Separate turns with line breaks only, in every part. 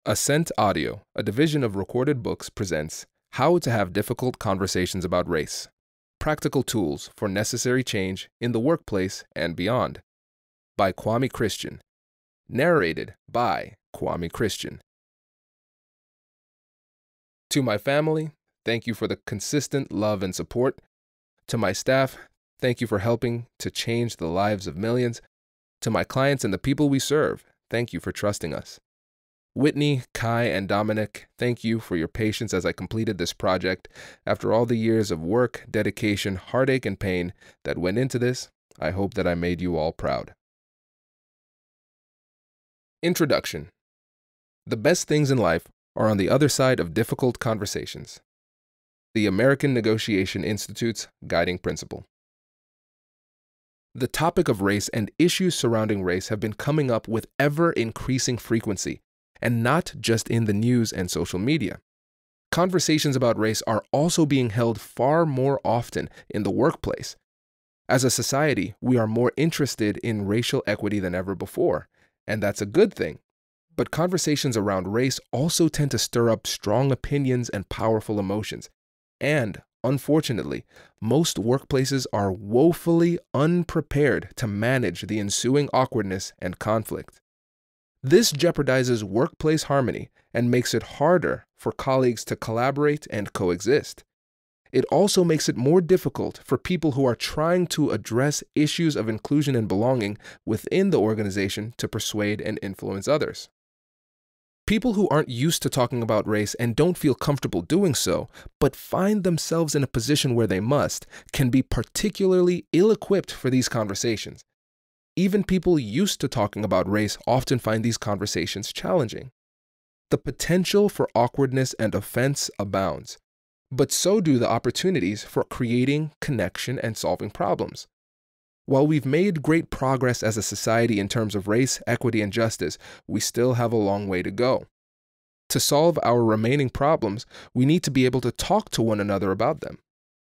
Ascent Audio, a division of Recorded Books, presents How to Have Difficult Conversations About Race. Practical Tools for Necessary Change in the Workplace and Beyond. By Kwame Christian. Narrated by Kwame Christian. To my family, thank you for the consistent love and support. To my staff, thank you for helping to change the lives of millions. To my clients and the people we serve, thank you for trusting us. Whitney, Kai, and Dominic, thank you for your patience as I completed this project. After all the years of work, dedication, heartache, and pain that went into this, I hope that I made you all proud. Introduction. The best things in life are on the other side of difficult conversations. The American Negotiation Institute's Guiding Principle. The topic of race and issues surrounding race have been coming up with ever-increasing frequency, and not just in the news and social media. Conversations about race are also being held far more often in the workplace. As a society, we are more interested in racial equity than ever before, and that's a good thing. But conversations around race also tend to stir up strong opinions and powerful emotions. And, unfortunately, most workplaces are woefully unprepared to manage the ensuing awkwardness and conflict. This jeopardizes workplace harmony and makes it harder for colleagues to collaborate and coexist. It also makes it more difficult for people who are trying to address issues of inclusion and belonging within the organization to persuade and influence others. People who aren't used to talking about race and don't feel comfortable doing so, but find themselves in a position where they must, can be particularly ill-equipped for these conversations. Even people used to talking about race often find these conversations challenging. The potential for awkwardness and offense abounds, but so do the opportunities for creating connection and solving problems. While we've made great progress as a society in terms of race, equity, and justice, we still have a long way to go. To solve our remaining problems, we need to be able to talk to one another about them.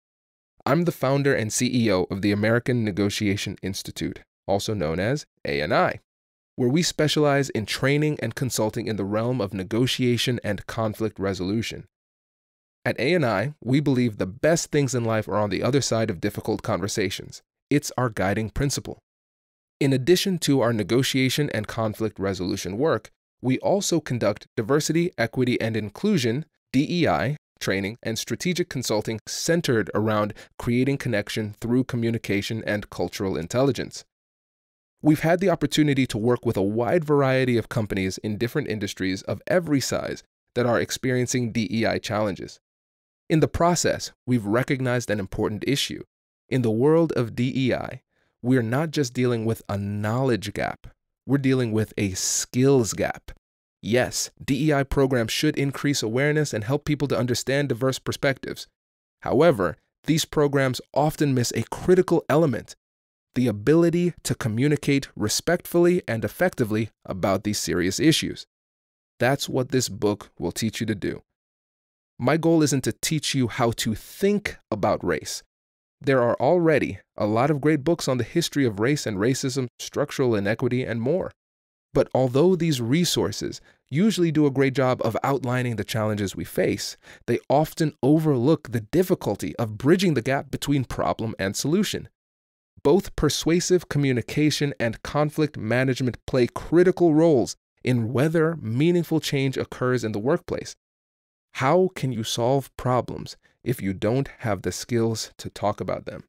I'm the founder and CEO of the American Negotiation Institute, also known as ANI, where we specialize in training and consulting in the realm of negotiation and conflict resolution. At ANI, we believe the best things in life are on the other side of difficult conversations. It's our guiding principle. In addition to our negotiation and conflict resolution work, we also conduct diversity, equity, and inclusion, DEI, training, and strategic consulting centered around creating connection through communication and cultural intelligence. We've had the opportunity to work with a wide variety of companies in different industries of every size that are experiencing DEI challenges. In the process, we've recognized an important issue. In the world of DEI, we're not just dealing with a knowledge gap, we're dealing with a skills gap. Yes, DEI programs should increase awareness and help people to understand diverse perspectives. However, these programs often miss a critical element: the ability to communicate respectfully and effectively about these serious issues. That's what this book will teach you to do. My goal isn't to teach you how to think about race. There are already a lot of great books on the history of race and racism, structural inequity, and more. But although these resources usually do a great job of outlining the challenges we face, they often overlook the difficulty of bridging the gap between problem and solution. Both persuasive communication and conflict management play critical roles in whether meaningful change occurs in the workplace. How can you solve problems if you don't have the skills to talk about them?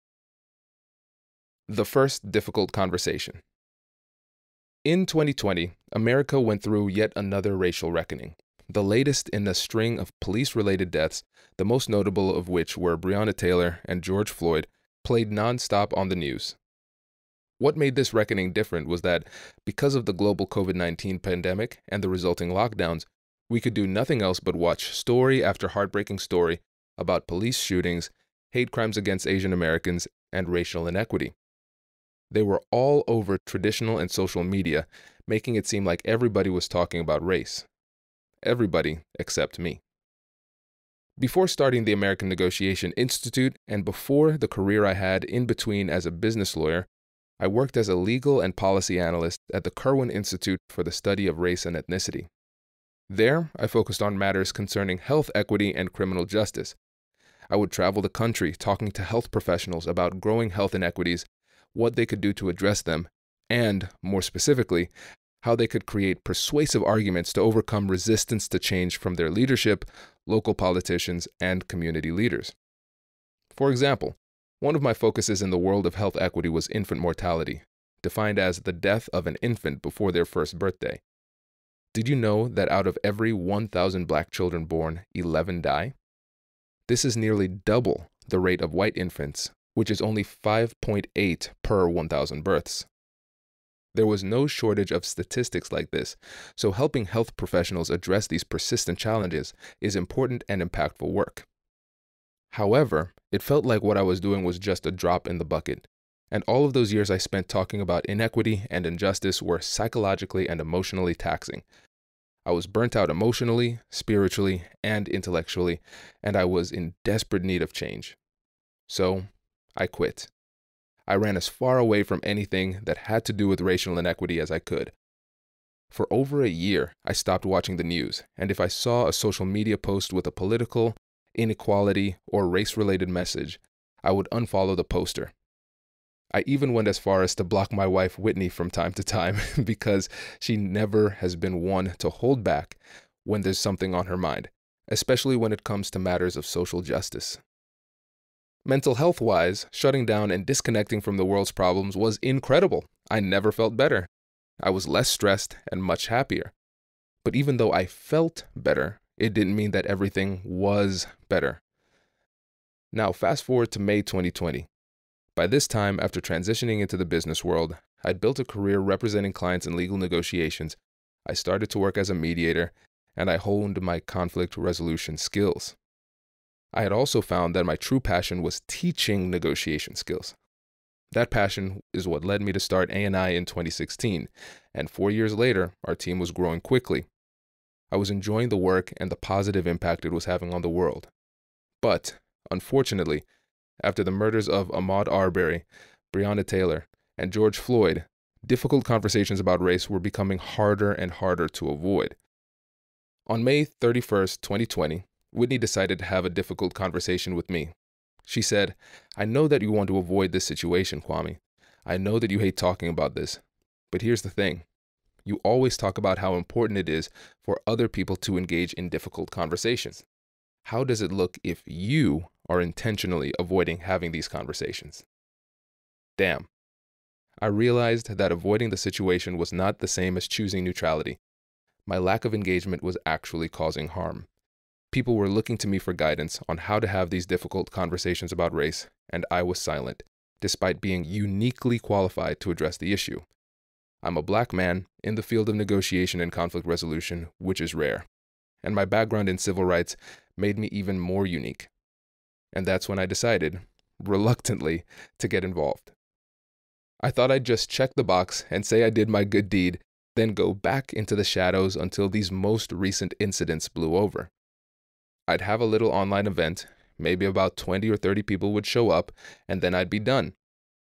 The first difficult conversation. In 2020, America went through yet another racial reckoning, the latest in a string of police-related deaths, the most notable of which were Breonna Taylor and George Floyd, played nonstop on the news. What made this reckoning different was that, because of the global COVID-19 pandemic and the resulting lockdowns, we could do nothing else but watch story after heartbreaking story about police shootings, hate crimes against Asian Americans, and racial inequity. They were all over traditional and social media, making it seem like everybody was talking about race. Everybody except me. Before starting the American Negotiation Institute, and before the career I had in between as a business lawyer, I worked as a legal and policy analyst at the Kirwan Institute for the Study of Race and Ethnicity. There, I focused on matters concerning health equity and criminal justice. I would travel the country talking to health professionals about growing health inequities, what they could do to address them, and, more specifically, how they could create persuasive arguments to overcome resistance to change from their leadership, local politicians, and community leaders. For example, one of my focuses in the world of health equity was infant mortality, defined as the death of an infant before their first birthday. Did you know that out of every 1,000 black children born, 11 die? This is nearly double the rate of white infants, which is only 5.8 per 1,000 births. There was no shortage of statistics like this, so helping health professionals address these persistent challenges is important and impactful work. However, it felt like what I was doing was just a drop in the bucket, and all of those years I spent talking about inequity and injustice were psychologically and emotionally taxing. I was burnt out emotionally, spiritually, and intellectually, and I was in desperate need of change. So, I quit. I ran as far away from anything that had to do with racial inequity as I could. For over a year, I stopped watching the news, and if I saw a social media post with a political, inequality, or race-related message, I would unfollow the poster. I even went as far as to block my wife Whitney from time to time because she never has been one to hold back when there's something on her mind, especially when it comes to matters of social justice. Mental health-wise, shutting down and disconnecting from the world's problems was incredible. I never felt better. I was less stressed and much happier. But even though I felt better, it didn't mean that everything was better. Now, fast forward to May 2020. By this time, after transitioning into the business world, I'd built a career representing clients in legal negotiations. I started to work as a mediator, and I honed my conflict resolution skills. I had also found that my true passion was teaching negotiation skills. That passion is what led me to start A&I in 2016, and 4 years later, our team was growing quickly. I was enjoying the work and the positive impact it was having on the world. But, unfortunately, after the murders of Ahmaud Arbery, Breonna Taylor, and George Floyd, difficult conversations about race were becoming harder and harder to avoid. On May 31st, 2020, Whitney decided to have a difficult conversation with me. She said, "I know that you want to avoid this situation, Kwame. I know that you hate talking about this. But here's the thing. You always talk about how important it is for other people to engage in difficult conversations. How does it look if you are intentionally avoiding having these conversations?" Damn. I realized that avoiding the situation was not the same as choosing neutrality. My lack of engagement was actually causing harm. People were looking to me for guidance on how to have these difficult conversations about race, and I was silent, despite being uniquely qualified to address the issue. I'm a black man in the field of negotiation and conflict resolution, which is rare, and my background in civil rights made me even more unique. And that's when I decided, reluctantly, to get involved. I thought I'd just check the box and say I did my good deed, then go back into the shadows until these most recent incidents blew over. I'd have a little online event, maybe about 20 or 30 people would show up, and then I'd be done.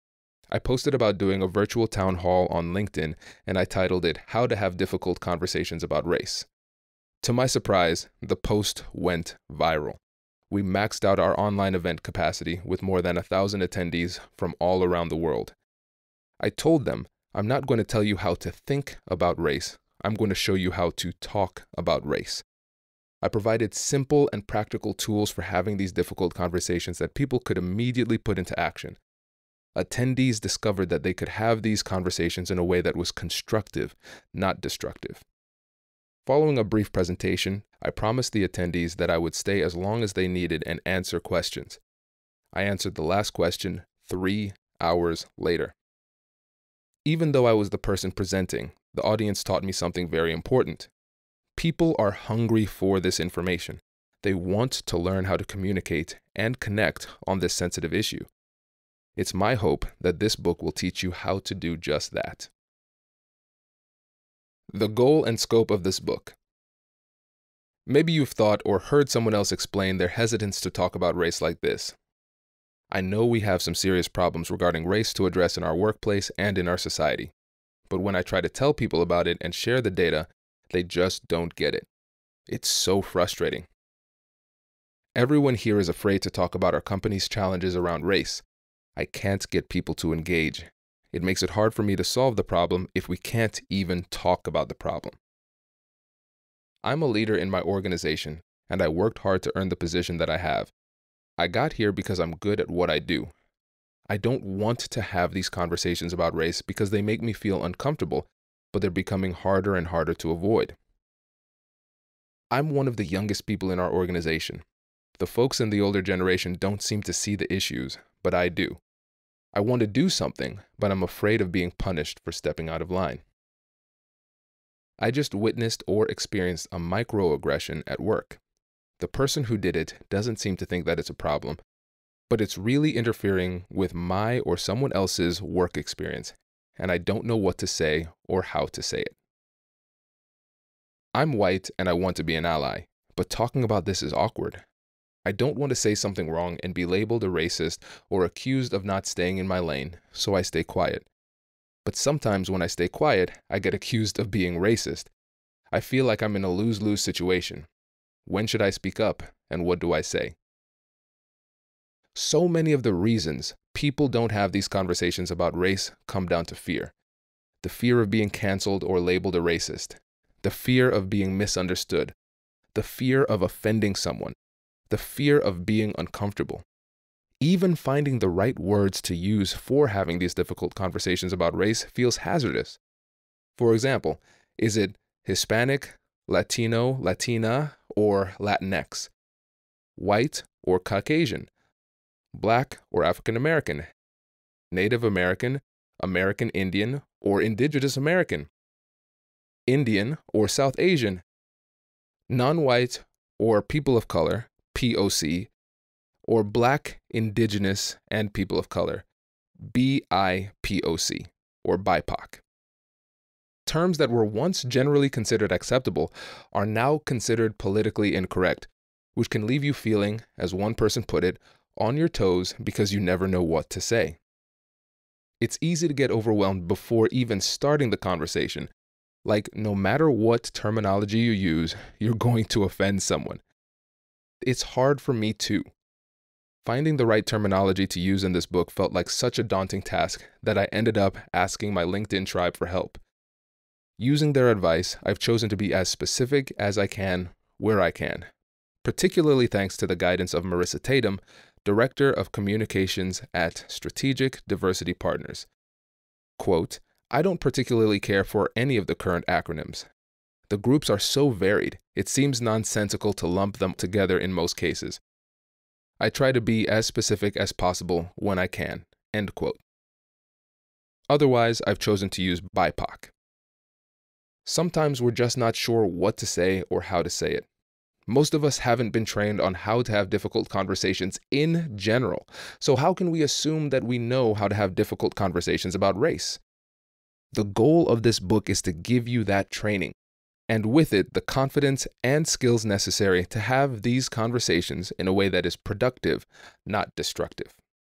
I posted about doing a virtual town hall on LinkedIn, and I titled it, "How to Have Difficult Conversations About Race." To my surprise, the post went viral. We maxed out our online event capacity with more than 1,000 attendees from all around the world. I told them, I'm not going to tell you how to think about race. I'm going to show you how to talk about race. I provided simple and practical tools for having these difficult conversations that people could immediately put into action. Attendees discovered that they could have these conversations in a way that was constructive, not destructive. Following a brief presentation, I promised the attendees that I would stay as long as they needed and answer questions. I answered the last question 3 hours later. Even though I was the person presenting, the audience taught me something very important. People are hungry for this information. They want to learn how to communicate and connect on this sensitive issue. It's my hope that this book will teach you how to do just that. The goal and scope of this book. Maybe you've thought or heard someone else explain their hesitance to talk about race like this. I know we have some serious problems regarding race to address in our workplace and in our society. But when I try to tell people about it and share the data, they just don't get it. It's so frustrating. Everyone here is afraid to talk about our company's challenges around race. I can't get people to engage. It makes it hard for me to solve the problem if we can't even talk about the problem. I'm a leader in my organization, and I worked hard to earn the position that I have. I got here because I'm good at what I do. I don't want to have these conversations about race because they make me feel uncomfortable, but they're becoming harder and harder to avoid. I'm one of the youngest people in our organization. The folks in the older generation don't seem to see the issues, but I do. I want to do something, but I'm afraid of being punished for stepping out of line. I just witnessed or experienced a microaggression at work. The person who did it doesn't seem to think that it's a problem, but it's really interfering with my or someone else's work experience, and I don't know what to say or how to say it. I'm white and I want to be an ally, but talking about this is awkward. I don't want to say something wrong and be labeled a racist or accused of not staying in my lane, so I stay quiet. But sometimes when I stay quiet, I get accused of being racist. I feel like I'm in a lose-lose situation. When should I speak up, and what do I say? So many of the reasons people don't have these conversations about race come down to fear. The fear of being canceled or labeled a racist. The fear of being misunderstood. The fear of offending someone. The fear of being uncomfortable. Even finding the right words to use for having these difficult conversations about race feels hazardous. For example, is it Hispanic, Latino, Latina, or Latinx? White or Caucasian? Black or African American? Native American, American Indian, or Indigenous American? Indian or South Asian? Non-white or people of color, POC, or Black, Indigenous, and people of color, BIPOC, or BIPOC. Terms that were once generally considered acceptable are now considered politically incorrect, which can leave you feeling, as one person put it, on your toes because you never know what to say. It's easy to get overwhelmed before even starting the conversation. Like, no matter what terminology you use, you're going to offend someone. It's hard for me too. Finding the right terminology to use in this book felt like such a daunting task that I ended up asking my LinkedIn tribe for help. Using their advice, I've chosen to be as specific as I can, where I can, particularly thanks to the guidance of Marissa Tatum, Director of Communications at Strategic Diversity Partners. Quote, I don't particularly care for any of the current acronyms. The groups are so varied, it seems nonsensical to lump them together in most cases. I try to be as specific as possible when I can. End quote. Otherwise, I've chosen to use BIPOC. Sometimes we're just not sure what to say or how to say it. Most of us haven't been trained on how to have difficult conversations in general, so how can we assume that we know how to have difficult conversations about race? The goal of this book is to give you that training, and with it, the confidence and skills necessary to have these conversations in a way that is productive, not destructive.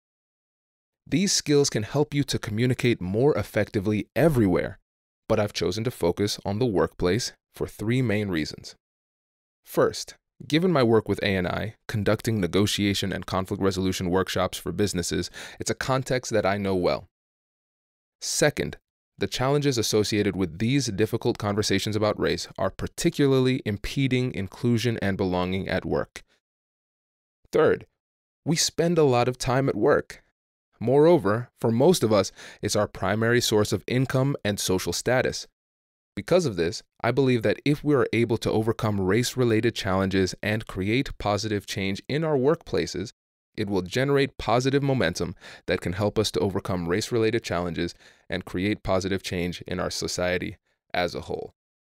These skills can help you to communicate more effectively everywhere, but I've chosen to focus on the workplace for 3 main reasons. First, given my work with A&I, conducting negotiation and conflict resolution workshops for businesses, it's a context that I know well. Second, the challenges associated with these difficult conversations about race are particularly impeding inclusion and belonging at work. Third, we spend a lot of time at work. Moreover, for most of us, it's our primary source of income and social status. Because of this, I believe that if we are able to overcome race-related challenges and create positive change in our workplaces, it will generate positive momentum that can help us to overcome race-related challenges and create positive change in our society as a whole.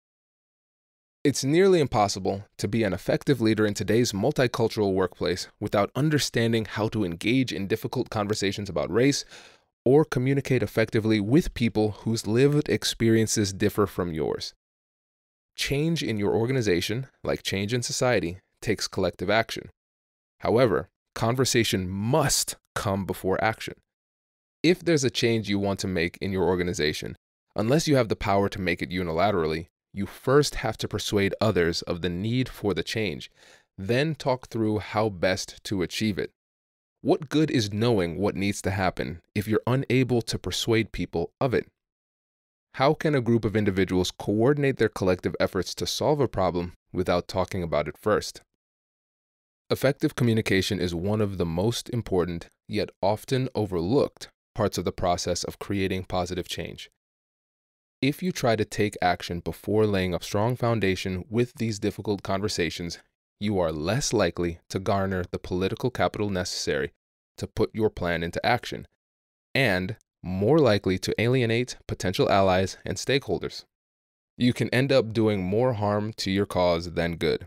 It's nearly impossible to be an effective leader in today's multicultural workplace without understanding how to engage in difficult conversations about race or communicate effectively with people whose lived experiences differ from yours. Change in your organization, like change in society, takes collective action. However, conversation must come before action. If there's a change you want to make in your organization, unless you have the power to make it unilaterally, you first have to persuade others of the need for the change, then talk through how best to achieve it. What good is knowing what needs to happen if you're unable to persuade people of it? How can a group of individuals coordinate their collective efforts to solve a problem without talking about it first? Effective communication is one of the most important, yet often overlooked, parts of the process of creating positive change. If you try to take action before laying a strong foundation with these difficult conversations, you are less likely to garner the political capital necessary to put your plan into action, and more likely to alienate potential allies and stakeholders. You can end up doing more harm to your cause than good.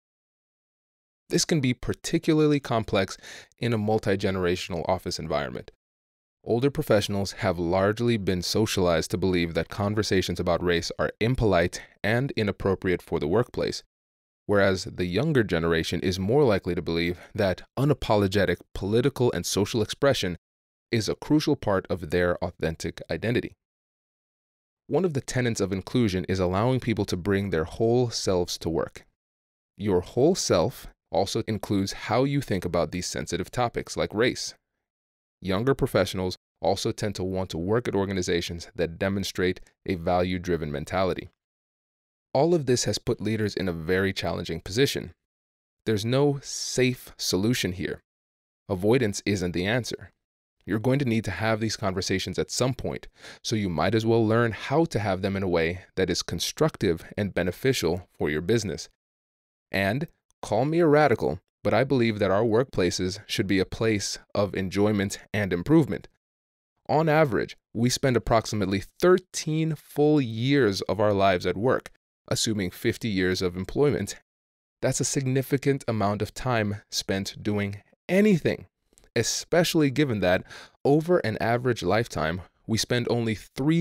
This can be particularly complex in a multi-generational office environment. Older professionals have largely been socialized to believe that conversations about race are impolite and inappropriate for the workplace, whereas the younger generation is more likely to believe that unapologetic political and social expression is a crucial part of their authentic identity. One of the tenets of inclusion is allowing people to bring their whole selves to work. Your whole self also includes how you think about these sensitive topics like race. Younger professionals also tend to want to work at organizations that demonstrate a value-driven mentality. All of this has put leaders in a very challenging position. There's no safe solution here. Avoidance isn't the answer. You're going to need to have these conversations at some point, so you might as well learn how to have them in a way that is constructive and beneficial for your business. And call me a radical, but I believe that our workplaces should be a place of enjoyment and improvement. On average, we spend approximately 13 full years of our lives at work, assuming 50 years of employment. That's a significant amount of time spent doing anything, especially given that over an average lifetime, we spend only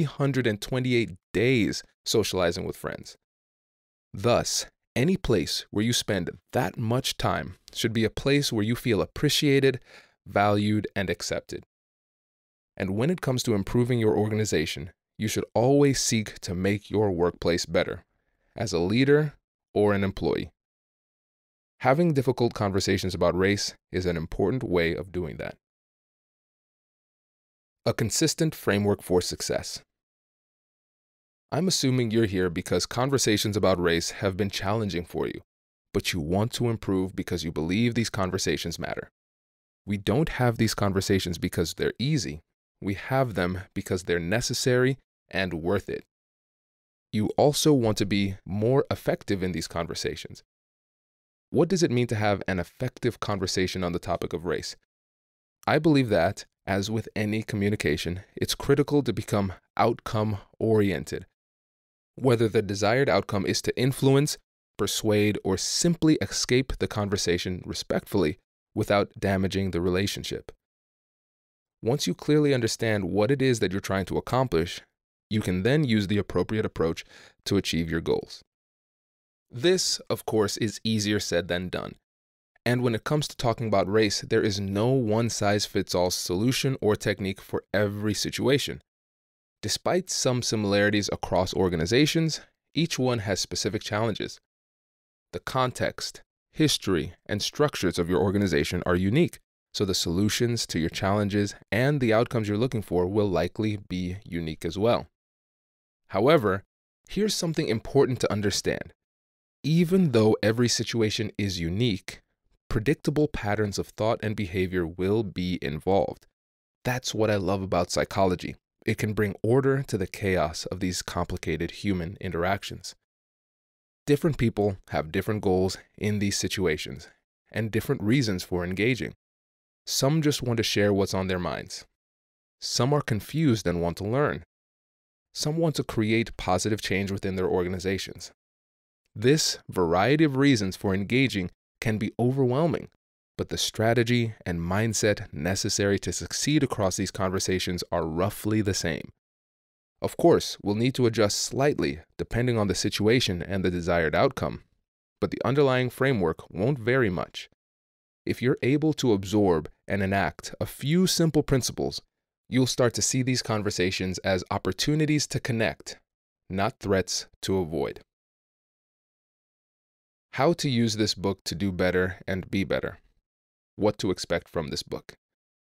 328 days socializing with friends. Thus, any place where you spend that much time should be a place where you feel appreciated, valued, and accepted. And when it comes to improving your organization, you should always seek to make your workplace better, as a leader or an employee. Having difficult conversations about race is an important way of doing that. A consistent framework for success. I'm assuming you're here because conversations about race have been challenging for you, but you want to improve because you believe these conversations matter. We don't have these conversations because they're easy. We have them because they're necessary and worth it. You also want to be more effective in these conversations. What does it mean to have an effective conversation on the topic of race? I believe that, as with any communication, it's critical to become outcome-oriented. Whether the desired outcome is to influence, persuade, or simply escape the conversation respectfully without damaging the relationship. Once you clearly understand what it is that you're trying to accomplish, you can then use the appropriate approach to achieve your goals. This, of course, is easier said than done. And when it comes to talking about race, there is no one-size-fits-all solution or technique for every situation. Despite some similarities across organizations, each one has specific challenges. The context, history, and structures of your organization are unique, so the solutions to your challenges and the outcomes you're looking for will likely be unique as well. However, here's something important to understand. Even though every situation is unique, predictable patterns of thought and behavior will be involved. That's what I love about psychology. It can bring order to the chaos of these complicated human interactions. Different people have different goals in these situations and different reasons for engaging. Some just want to share what's on their minds. Some are confused and want to learn. Some want to create positive change within their organizations. This variety of reasons for engaging can be overwhelming, but the strategy and mindset necessary to succeed across these conversations are roughly the same. Of course, we'll need to adjust slightly depending on the situation and the desired outcome, but the underlying framework won't vary much. If you're able to absorb and enact a few simple principles, you'll start to see these conversations as opportunities to connect, not threats to avoid. How to use this book to do better and be better. What to expect from this book.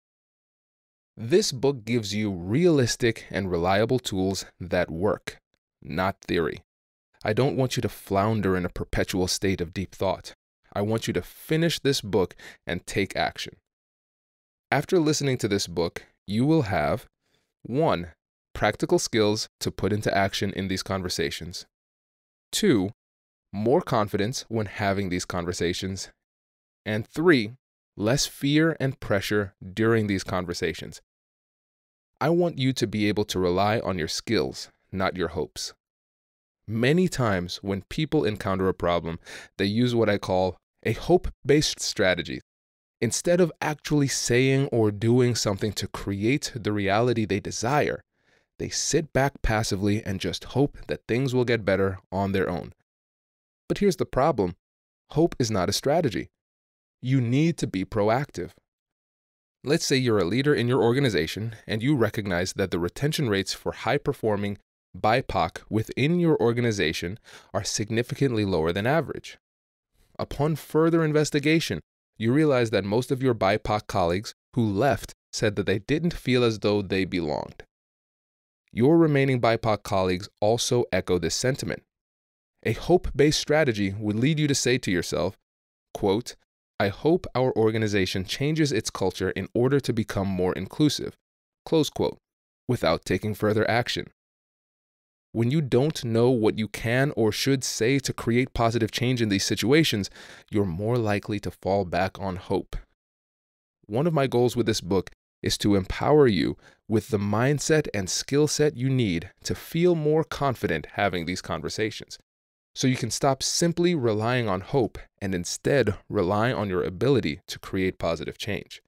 This book gives you realistic and reliable tools that work, not theory. I don't want you to flounder in a perpetual state of deep thought. I want you to finish this book and take action. After listening to this book, you will have 1. Practical skills to put into action in these conversations. 2. More confidence when having these conversations. And 3. Less fear and pressure during these conversations. I want you to be able to rely on your skills, not your hopes. Many times when people encounter a problem, they use what I call a hope-based strategy. Instead of actually saying or doing something to create the reality they desire, they sit back passively and just hope that things will get better on their own. But here's the problem. Hope is not a strategy. You need to be proactive. Let's say you're a leader in your organization and you recognize that the retention rates for high-performing BIPOC within your organization are significantly lower than average. Upon further investigation, you realize that most of your BIPOC colleagues who left said that they didn't feel as though they belonged. Your remaining BIPOC colleagues also echo this sentiment. A hope-based strategy would lead you to say to yourself, quote, I hope our organization changes its culture in order to become more inclusive, close quote, without taking further action. When you don't know what you can or should say to create positive change in these situations, you're more likely to fall back on hope. One of my goals with this book is to empower you with the mindset and skill set you need to feel more confident having these conversations, so you can stop simply relying on hope and instead rely on your ability to create positive change.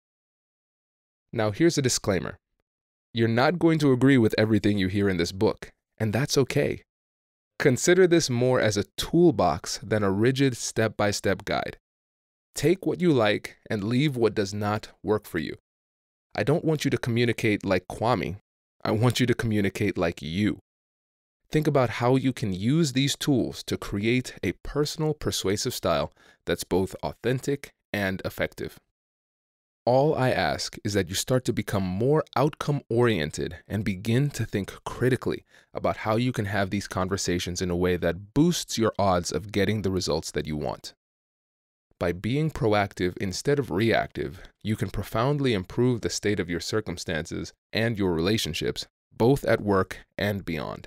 Now, here's a disclaimer. You're not going to agree with everything you hear in this book, and that's okay. Consider this more as a toolbox than a rigid step-by-step guide. Take what you like and leave what does not work for you. I don't want you to communicate like Kwame. I want you to communicate like you. Think about how you can use these tools to create a personal, persuasive style that's both authentic and effective. All I ask is that you start to become more outcome-oriented and begin to think critically about how you can have these conversations in a way that boosts your odds of getting the results that you want. By being proactive instead of reactive, you can profoundly improve the state of your circumstances and your relationships, both at work and beyond.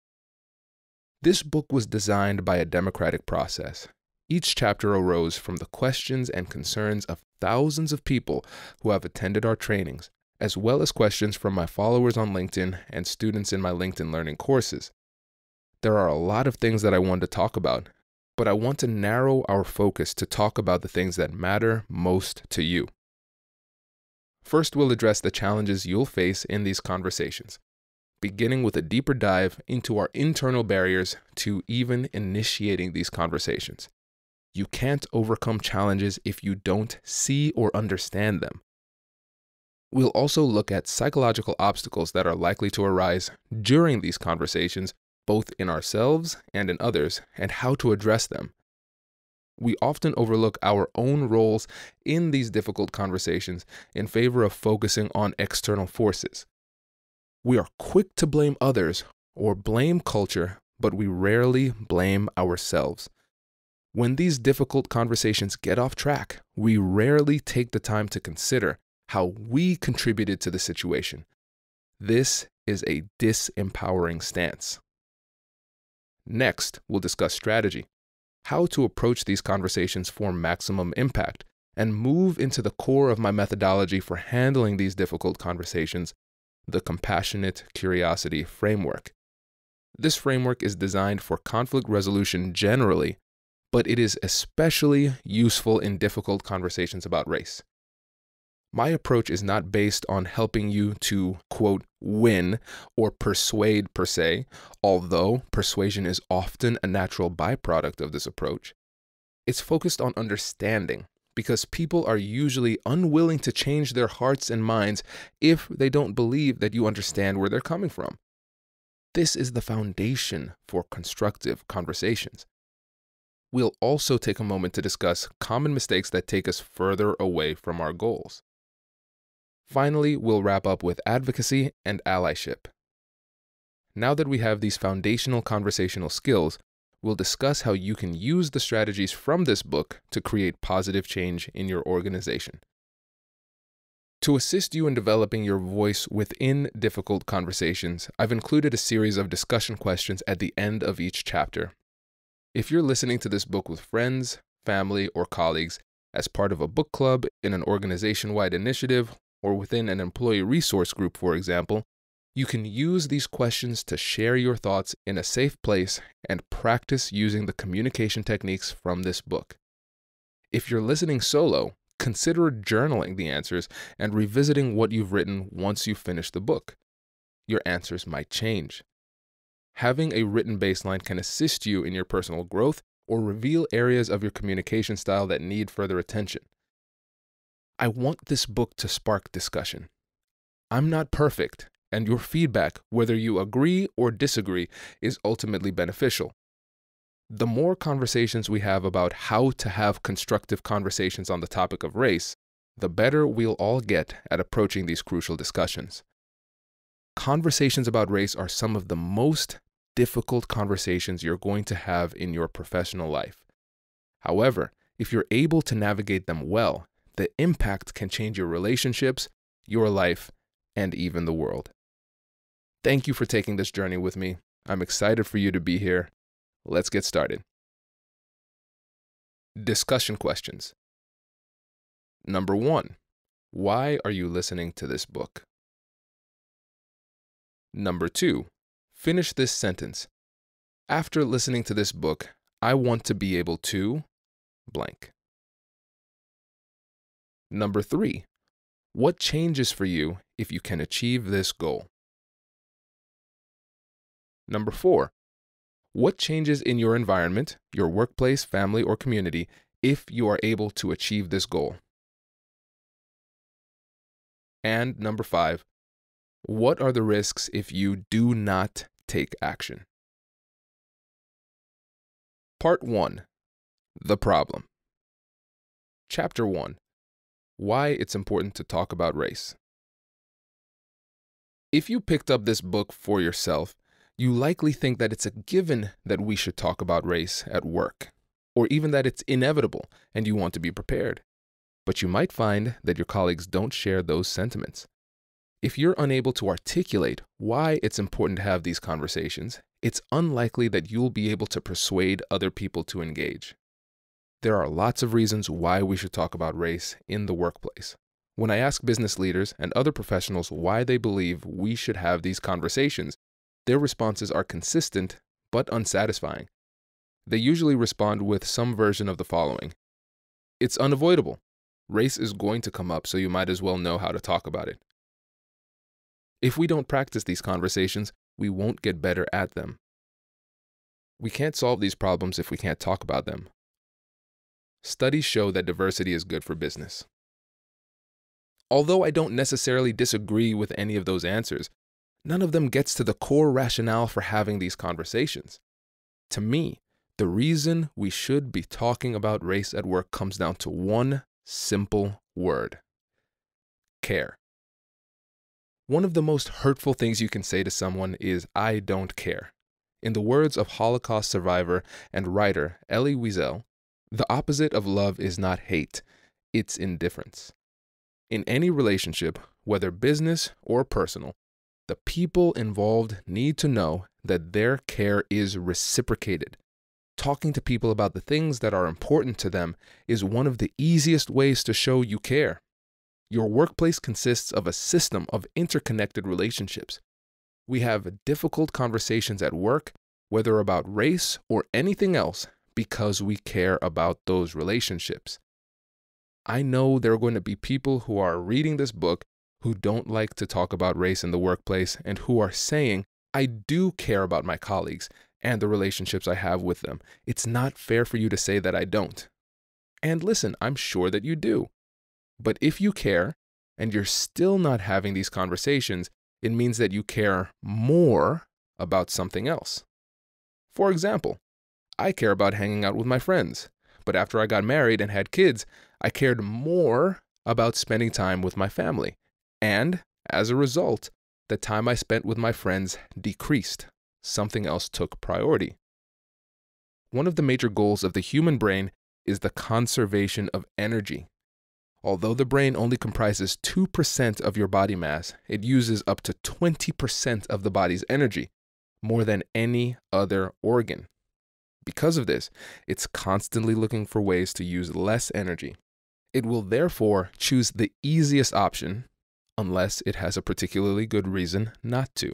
This book was designed by a democratic process. Each chapter arose from the questions and concerns of thousands of people who have attended our trainings, as well as questions from my followers on LinkedIn and students in my LinkedIn Learning courses. There are a lot of things that I want to talk about, but I want to narrow our focus to talk about the things that matter most to you. First, we'll address the challenges you'll face in these conversations, beginning with a deeper dive into our internal barriers to even initiating these conversations. You can't overcome challenges if you don't see or understand them. We'll also look at psychological obstacles that are likely to arise during these conversations, both in ourselves and in others, and how to address them. We often overlook our own roles in these difficult conversations in favor of focusing on external forces. We are quick to blame others or blame culture, but we rarely blame ourselves. When these difficult conversations get off track, we rarely take the time to consider how we contributed to the situation. This is a disempowering stance. Next, we'll discuss strategy, how to approach these conversations for maximum impact, and move into the core of my methodology for handling these difficult conversations, the compassionate curiosity framework. This framework is designed for conflict resolution generally, but it is especially useful in difficult conversations about race. My approach is not based on helping you to, quote, win or persuade per se, although persuasion is often a natural byproduct of this approach. It's focused on understanding, because people are usually unwilling to change their hearts and minds if they don't believe that you understand where they're coming from. This is the foundation for constructive conversations. We'll also take a moment to discuss common mistakes that take us further away from our goals. Finally, we'll wrap up with advocacy and allyship. Now that we have these foundational conversational skills, we'll discuss how you can use the strategies from this book to create positive change in your organization. To assist you in developing your voice within difficult conversations, I've included a series of discussion questions at the end of each chapter. If you're listening to this book with friends, family, or colleagues, as part of a book club, in an organization-wide initiative, or within an employee resource group, for example, you can use these questions to share your thoughts in a safe place and practice using the communication techniques from this book. If you're listening solo, consider journaling the answers and revisiting what you've written once you finish the book. Your answers might change. Having a written baseline can assist you in your personal growth or reveal areas of your communication style that need further attention. I want this book to spark discussion. I'm not perfect, and your feedback, whether you agree or disagree, is ultimately beneficial. The more conversations we have about how to have constructive conversations on the topic of race, the better we'll all get at approaching these crucial discussions. Conversations about race are some of the most difficult conversations you're going to have in your professional life. However, if you're able to navigate them well, the impact can change your relationships, your life, and even the world. Thank you for taking this journey with me. I'm excited for you to be here. Let's get started. Discussion questions. Number 1. Why are you listening to this book? Number 2. Finish this sentence. After listening to this book, I want to be able to blank. Number 3. What changes for you if you can achieve this goal? Number 4. What changes in your environment, your workplace, family, or community if you are able to achieve this goal? And number 5. What are the risks if you do not take action? Part 1. The problem. Chapter 1. Why it's important to talk about race. If you picked up this book for yourself, you likely think that it's a given that we should talk about race at work, or even that it's inevitable and you want to be prepared. But you might find that your colleagues don't share those sentiments. If you're unable to articulate why it's important to have these conversations, it's unlikely that you'll be able to persuade other people to engage. There are lots of reasons why we should talk about race in the workplace. When I ask business leaders and other professionals why they believe we should have these conversations, their responses are consistent but unsatisfying. They usually respond with some version of the following. It's unavoidable. Race is going to come up, so you might as well know how to talk about it. If we don't practice these conversations, we won't get better at them. We can't solve these problems if we can't talk about them. Studies show that diversity is good for business. Although I don't necessarily disagree with any of those answers, none of them gets to the core rationale for having these conversations. To me, the reason we should be talking about race at work comes down to one simple word: care. One of the most hurtful things you can say to someone is, "I don't care." In the words of Holocaust survivor and writer Elie Wiesel, the opposite of love is not hate, it's indifference. In any relationship, whether business or personal, the people involved need to know that their care is reciprocated. Talking to people about the things that are important to them is one of the easiest ways to show you care. Your workplace consists of a system of interconnected relationships. We have difficult conversations at work, whether about race or anything else, because we care about those relationships. I know there are going to be people who are reading this book who don't like to talk about race in the workplace and who are saying, "I do care about my colleagues and the relationships I have with them. It's not fair for you to say that I don't." And listen, I'm sure that you do. But if you care and you're still not having these conversations, it means that you care more about something else. For example, I care about hanging out with my friends. But after I got married and had kids, I cared more about spending time with my family. And as a result, the time I spent with my friends decreased. Something else took priority. One of the major goals of the human brain is the conservation of energy. Although the brain only comprises 2% of your body mass, it uses up to 20% of the body's energy, more than any other organ. Because of this, it's constantly looking for ways to use less energy. It will therefore choose the easiest option, unless it has a particularly good reason not to.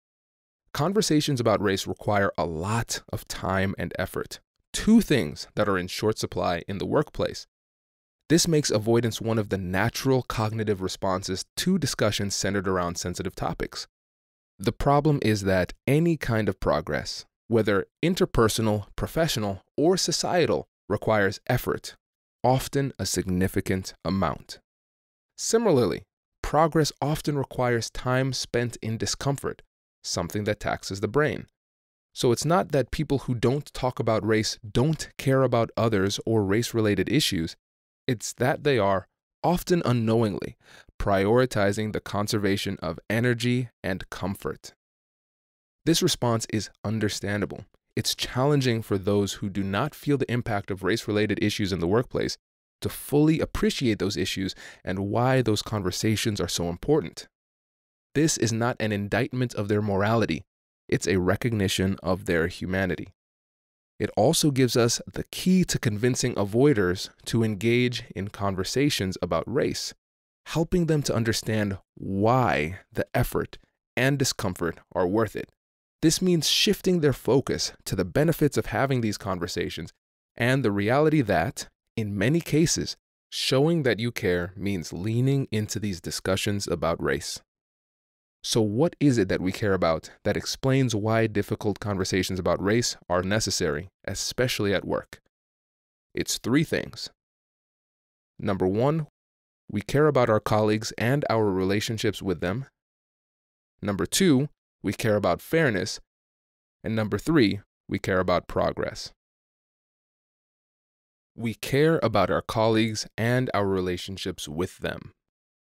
Conversations about race require a lot of time and effort, two things that are in short supply in the workplace. This makes avoidance one of the natural cognitive responses to discussions centered around sensitive topics. The problem is that any kind of progress, whether interpersonal, professional, or societal, requires effort, often a significant amount. Similarly, progress often requires time spent in discomfort, something that taxes the brain. So it's not that people who don't talk about race don't care about others or race-related issues. It's that they are, often unknowingly, prioritizing the conservation of energy and comfort. This response is understandable. It's challenging for those who do not feel the impact of race-related issues in the workplace to fully appreciate those issues and why those conversations are so important. This is not an indictment of their morality. It's a recognition of their humanity. It also gives us the key to convincing avoiders to engage in conversations about race, helping them to understand why the effort and discomfort are worth it. This means shifting their focus to the benefits of having these conversations and the reality that, in many cases, showing that you care means leaning into these discussions about race. So what is it that we care about that explains why difficult conversations about race are necessary, especially at work? It's three things. Number one, we care about our colleagues and our relationships with them. Number two, we care about fairness. And number three, we care about progress. We care about our colleagues and our relationships with them.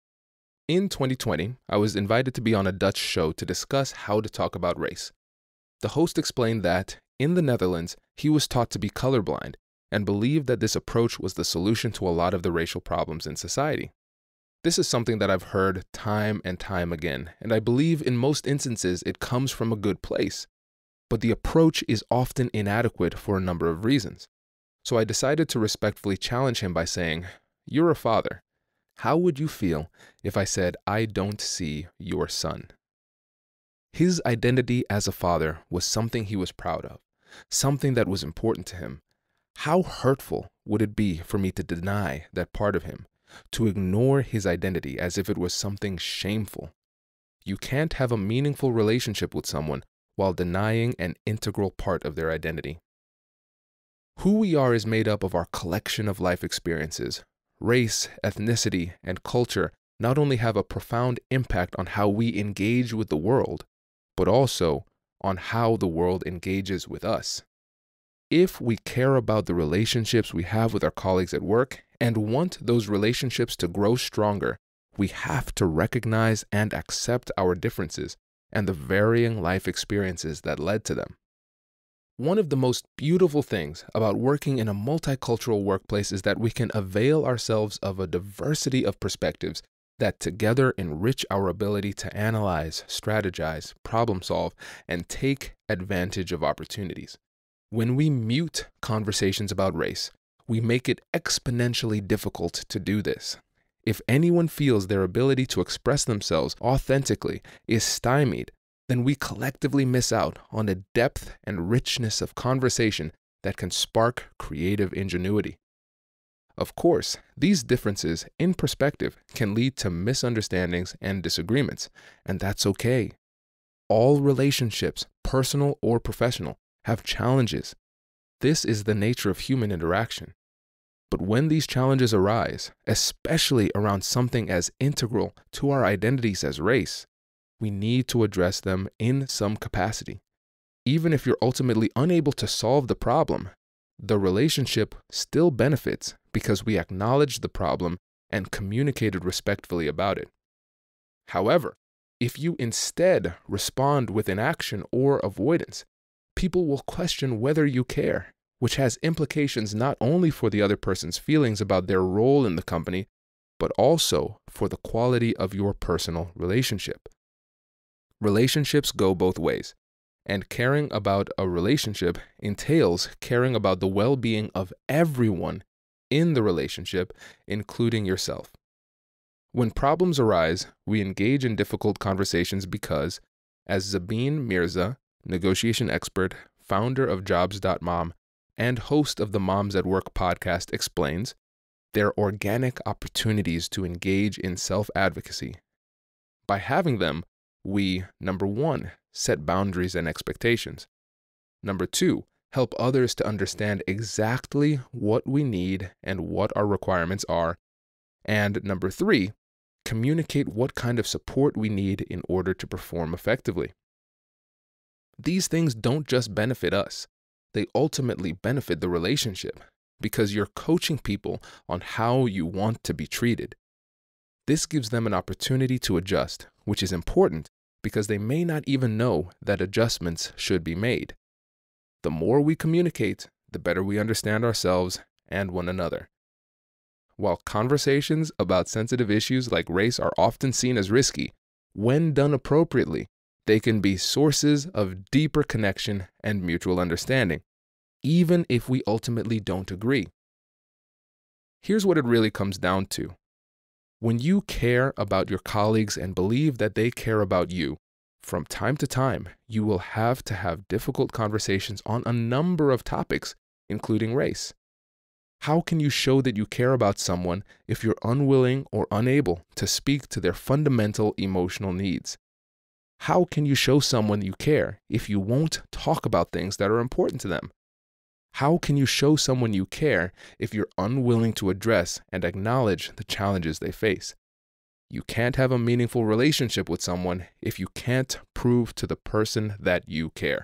In 2020, I was invited to be on a Dutch show to discuss how to talk about race. The host explained that, in the Netherlands, he was taught to be colorblind and believed that this approach was the solution to a lot of the racial problems in society. This is something that I've heard time and time again, and I believe in most instances it comes from a good place. But the approach is often inadequate for a number of reasons. So I decided to respectfully challenge him by saying, "You're a father. How would you feel if I said, 'I don't see your son'?" His identity as a father was something he was proud of, something that was important to him. How hurtful would it be for me to deny that part of him, to ignore his identity as if it was something shameful? You can't have a meaningful relationship with someone while denying an integral part of their identity. Who we are is made up of our collection of life experiences. Race, ethnicity, and culture not only have a profound impact on how we engage with the world, but also on how the world engages with us. If we care about the relationships we have with our colleagues at work and want those relationships to grow stronger, we have to recognize and accept our differences and the varying life experiences that led to them. One of the most beautiful things about working in a multicultural workplace is that we can avail ourselves of a diversity of perspectives that together enrich our ability to analyze, strategize, problem solve, and take advantage of opportunities. When we mute conversations about race, we make it exponentially difficult to do this. If anyone feels their ability to express themselves authentically is stymied, then we collectively miss out on a depth and richness of conversation that can spark creative ingenuity. Of course, these differences in perspective can lead to misunderstandings and disagreements, and that's okay. All relationships, personal or professional, have challenges. This is the nature of human interaction. But when these challenges arise, especially around something as integral to our identities as race, we need to address them in some capacity. Even if you're ultimately unable to solve the problem, the relationship still benefits because we acknowledged the problem and communicated respectfully about it. However, if you instead respond with inaction or avoidance, people will question whether you care, which has implications not only for the other person's feelings about their role in the company, but also for the quality of your personal relationship. Relationships go both ways, and caring about a relationship entails caring about the well-being of everyone in the relationship, including yourself. When problems arise, we engage in difficult conversations because, as Zabeen Mirza, negotiation expert, founder of Jobs.mom, and host of the Moms at Work podcast explains, they're organic opportunities to engage in self-advocacy. By having them, we, number one, set boundaries and expectations. Number two, help others to understand exactly what we need and what our requirements are. And number three, communicate what kind of support we need in order to perform effectively. These things don't just benefit us, they ultimately benefit the relationship because you're coaching people on how you want to be treated. This gives them an opportunity to adjust, which is important because they may not even know that adjustments should be made. The more we communicate, the better we understand ourselves and one another. While conversations about sensitive issues like race are often seen as risky, when done appropriately, they can be sources of deeper connection and mutual understanding, even if we ultimately don't agree. Here's what it really comes down to. When you care about your colleagues and believe that they care about you, from time to time, you will have to have difficult conversations on a number of topics, including race. How can you show that you care about someone if you're unwilling or unable to speak to their fundamental emotional needs? How can you show someone you care if you won't talk about things that are important to them? How can you show someone you care if you're unwilling to address and acknowledge the challenges they face? You can't have a meaningful relationship with someone if you can't prove to the person that you care.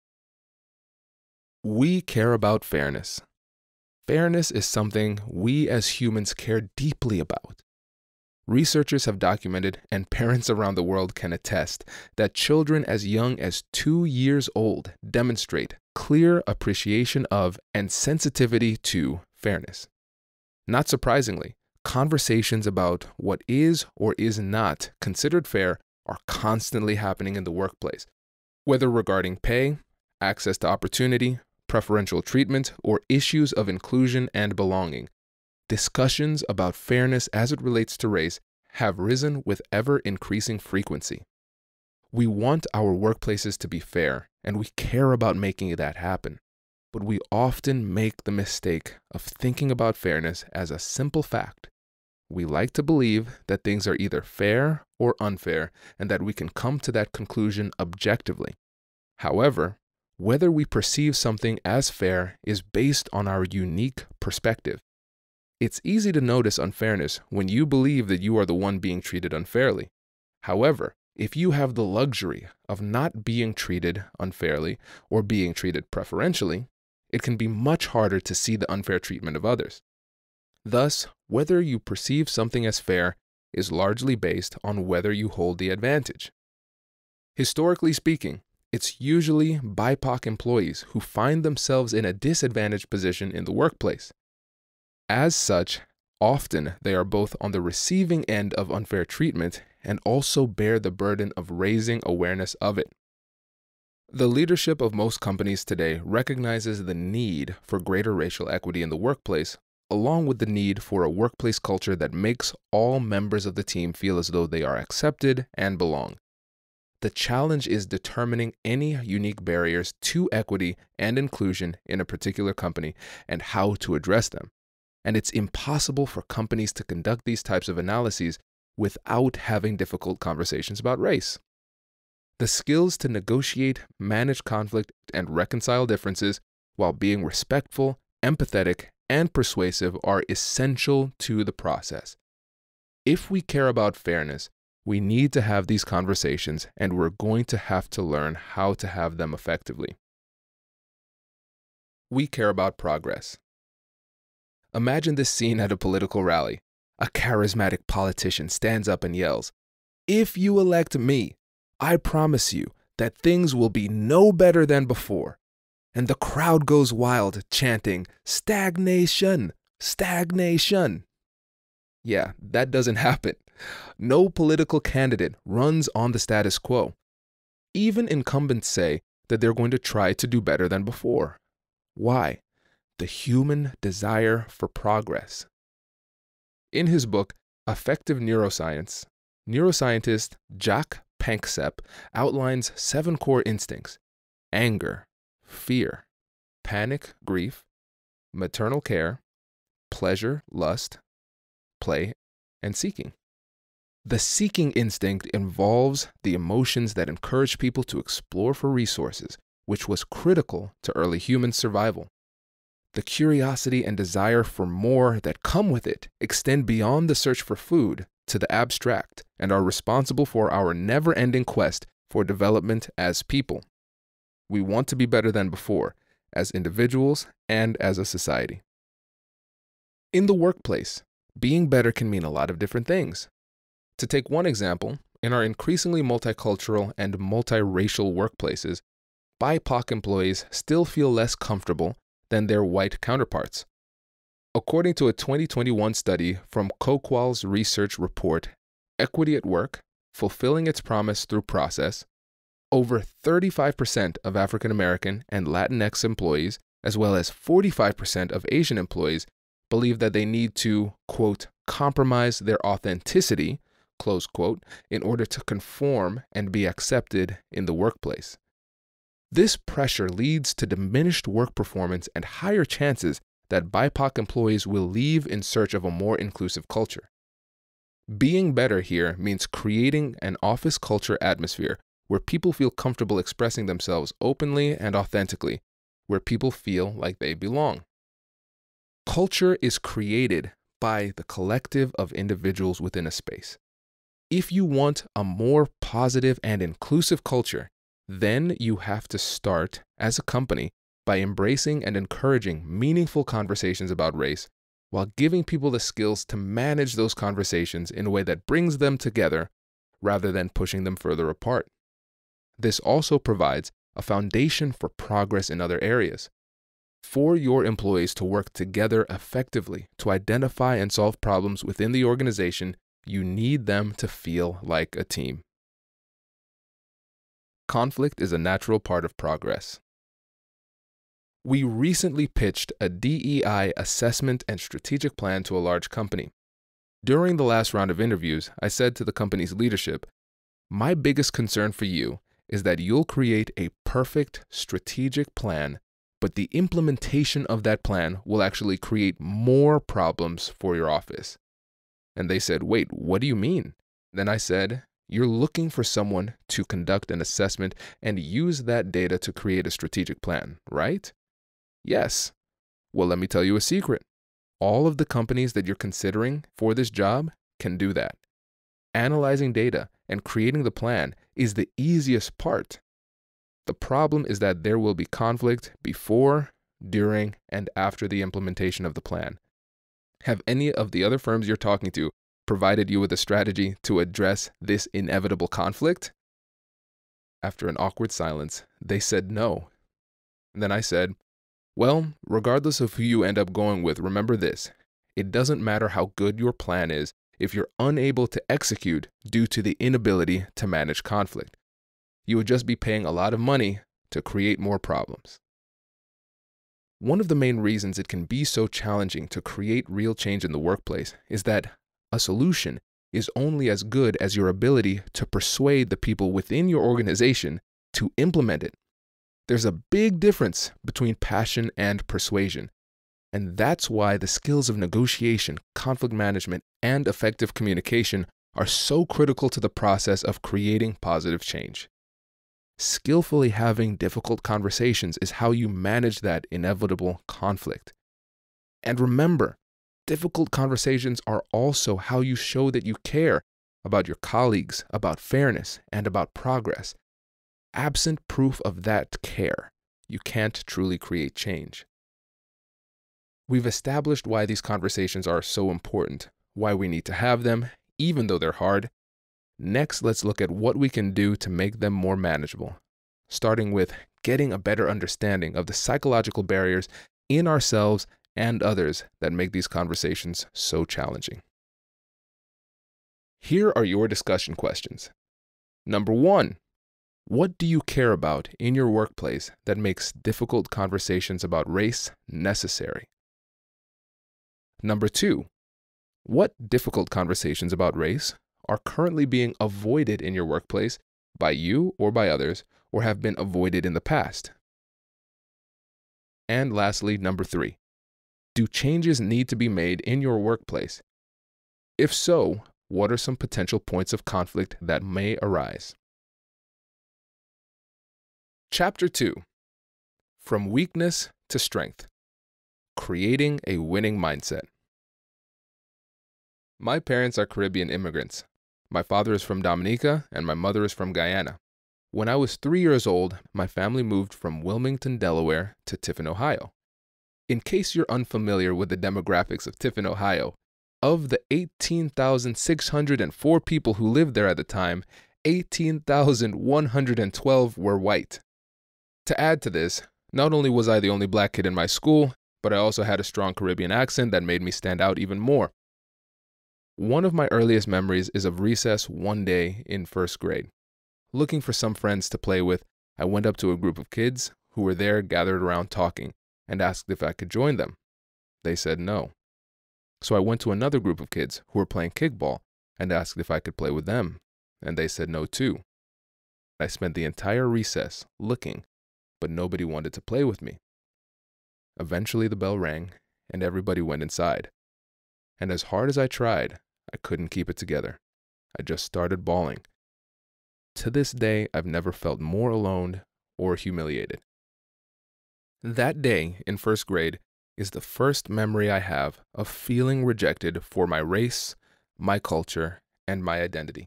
We care about fairness. Fairness is something we as humans care deeply about. Researchers have documented, and parents around the world can attest, that children as young as 2 years old demonstrate clear appreciation of and sensitivity to fairness. Not surprisingly, conversations about what is or is not considered fair are constantly happening in the workplace, whether regarding pay, access to opportunity, preferential treatment, or issues of inclusion and belonging. Discussions about fairness as it relates to race have risen with ever-increasing frequency. We want our workplaces to be fair, and we care about making that happen. But we often make the mistake of thinking about fairness as a simple fact. We like to believe that things are either fair or unfair, and that we can come to that conclusion objectively. However, whether we perceive something as fair is based on our unique perspective. It's easy to notice unfairness when you believe that you are the one being treated unfairly. However, if you have the luxury of not being treated unfairly or being treated preferentially, it can be much harder to see the unfair treatment of others. Thus, whether you perceive something as fair is largely based on whether you hold the advantage. Historically speaking, it's usually BIPOC employees who find themselves in a disadvantaged position in the workplace. As such, often they are both on the receiving end of unfair treatment and also bear the burden of raising awareness of it. The leadership of most companies today recognizes the need for greater racial equity in the workplace, along with the need for a workplace culture that makes all members of the team feel as though they are accepted and belong. The challenge is determining any unique barriers to equity and inclusion in a particular company and how to address them. And it's impossible for companies to conduct these types of analyses without having difficult conversations about race. The skills to negotiate, manage conflict, and reconcile differences while being respectful, empathetic, and persuasive are essential to the process. If we care about fairness, we need to have these conversations, and we're going to have to learn how to have them effectively. we care about progress. Imagine this scene at a political rally. A charismatic politician stands up and yells, "If you elect me, I promise you that things will be no better than before." And the crowd goes wild, chanting, "Stagnation! Stagnation!" Yeah, that doesn't happen. No political candidate runs on the status quo. Even incumbents say that they're going to try to do better than before. Why? The human desire for progress. In his book, Affective Neuroscience, neuroscientist Jack Panksepp outlines 7 core instincts: anger, fear, panic, grief, maternal care, pleasure, lust, play, and seeking. The seeking instinct involves the emotions that encourage people to explore for resources, which was critical to early human survival. The curiosity and desire for more that come with it extend beyond the search for food to the abstract and are responsible for our never-ending quest for development as people. We want to be better than before, as individuals and as a society. In the workplace, being better can mean a lot of different things. To take one example, in our increasingly multicultural and multiracial workplaces, BIPOC employees still feel less comfortable than their white counterparts. According to a 2021 study from Coqual's research report, Equity at Work, Fulfilling Its Promise Through Process, over 35% of African American and Latinx employees, as well as 45% of Asian employees, believe that they need to, quote, compromise their authenticity, close quote, in order to conform and be accepted in the workplace. This pressure leads to diminished work performance and higher chances that BIPOC employees will leave in search of a more inclusive culture. Being better here means creating an office culture atmosphere where people feel comfortable expressing themselves openly and authentically, where people feel like they belong. Culture is created by the collective of individuals within a space. If you want a more positive and inclusive culture, then you have to start, as a company, by embracing and encouraging meaningful conversations about race, while giving people the skills to manage those conversations in a way that brings them together rather than pushing them further apart. This also provides a foundation for progress in other areas. For your employees to work together effectively to identify and solve problems within the organization, you need them to feel like a team. Conflict is a natural part of progress. We recently pitched a DEI assessment and strategic plan to a large company. During the last round of interviews, I said to the company's leadership, "My biggest concern for you is that you'll create a perfect strategic plan, but the implementation of that plan will actually create more problems for your office." And they said, "Wait, what do you mean?" Then I said, "You're looking for someone to conduct an assessment and use that data to create a strategic plan, right?" "Yes." "Well, let me tell you a secret. All of the companies that you're considering for this job can do that. Analyzing data and creating the plan is the easiest part. The problem is that there will be conflict before, during, and after the implementation of the plan. Have any of the other firms you're talking to provided you with a strategy to address this inevitable conflict?" After an awkward silence, they said no. And then I said, "Well, regardless of who you end up going with, remember this. It doesn't matter how good your plan is if you're unable to execute due to the inability to manage conflict. You would just be paying a lot of money to create more problems." One of the main reasons it can be so challenging to create real change in the workplace is that a solution is only as good as your ability to persuade the people within your organization to implement it. There's a big difference between passion and persuasion, and that's why the skills of negotiation, conflict management, and effective communication are so critical to the process of creating positive change. Skillfully having difficult conversations is how you manage that inevitable conflict. And remember, difficult conversations are also how you show that you care about your colleagues, about fairness, and about progress. Absent proof of that care, you can't truly create change. We've established why these conversations are so important, why we need to have them, even though they're hard. Next, let's look at what we can do to make them more manageable, starting with getting a better understanding of the psychological barriers in ourselves and others that make these conversations so challenging. Here are your discussion questions. Number 1, what do you care about in your workplace that makes difficult conversations about race necessary? Number 2, what difficult conversations about race are currently being avoided in your workplace by you or by others, or have been avoided in the past? And lastly, number 3, do changes need to be made in your workplace? If so, what are some potential points of conflict that may arise? Chapter 2, From Weakness to Strength, Creating a Winning Mindset. My parents are Caribbean immigrants. My father is from Dominica and my mother is from Guyana. When I was 3 years old, my family moved from Wilmington, Delaware to Tiffin, Ohio. In case you're unfamiliar with the demographics of Tiffin, Ohio, of the 18,604 people who lived there at the time, 18,112 were white. To add to this, not only was I the only black kid in my school, but I also had a strong Caribbean accent that made me stand out even more. One of my earliest memories is of recess one day in first grade. Looking for some friends to play with, I went up to a group of kids who were there gathered around talking and asked if I could join them. They said no. So I went to another group of kids who were playing kickball and asked if I could play with them, and they said no too. I spent the entire recess looking, but nobody wanted to play with me. Eventually the bell rang and everybody went inside. And as hard as I tried, I couldn't keep it together. I just started bawling. To this day, I've never felt more alone or humiliated. That day in first grade is the first memory I have of feeling rejected for my race, my culture, and my identity.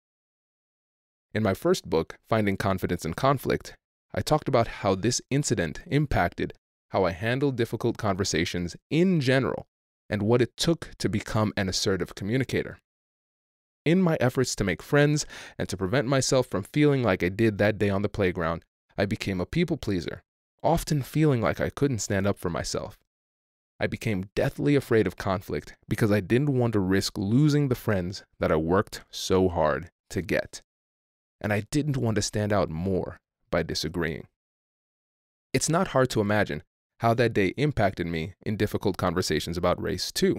In my first book, Finding Confidence in Conflict, I talked about how this incident impacted how I handled difficult conversations in general and what it took to become an assertive communicator. In my efforts to make friends and to prevent myself from feeling like I did that day on the playground, I became a people pleaser, often feeling like I couldn't stand up for myself. I became deathly afraid of conflict because I didn't want to risk losing the friends that I worked so hard to get. And I didn't want to stand out more by disagreeing. It's not hard to imagine how that day impacted me in difficult conversations about race too.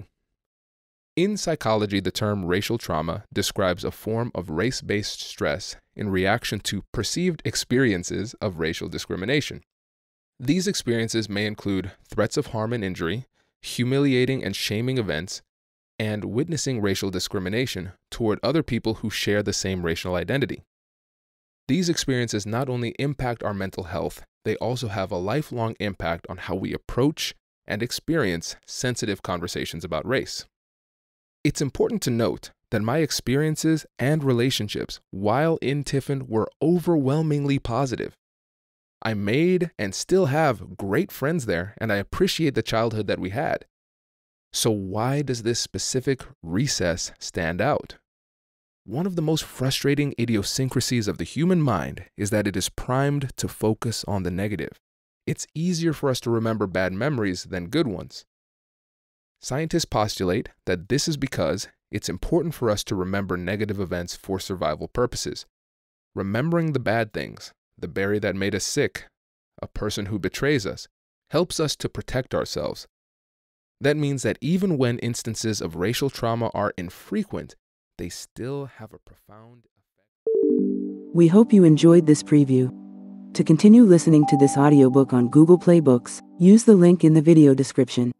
In psychology, the term racial trauma describes a form of race-based stress in reaction to perceived experiences of racial discrimination. These experiences may include threats of harm and injury, humiliating and shaming events, and witnessing racial discrimination toward other people who share the same racial identity. These experiences not only impact our mental health, they also have a lifelong impact on how we approach and experience sensitive conversations about race. It's important to note that my experiences and relationships while in Tiffin were overwhelmingly positive. I made and still have great friends there, and I appreciate the childhood that we had. So why does this specific recess stand out? One of the most frustrating idiosyncrasies of the human mind is that it is primed to focus on the negative. It's easier for us to remember bad memories than good ones. Scientists postulate that this is because it's important for us to remember negative events for survival purposes. Remembering the bad things, the berry that made us sick, a person who betrays us, helps us to protect ourselves. That means that even when instances of racial trauma are infrequent, they still have a profound effect.
We hope you enjoyed this preview. To continue listening to this audiobook on Google Play Books, use the link in the video description.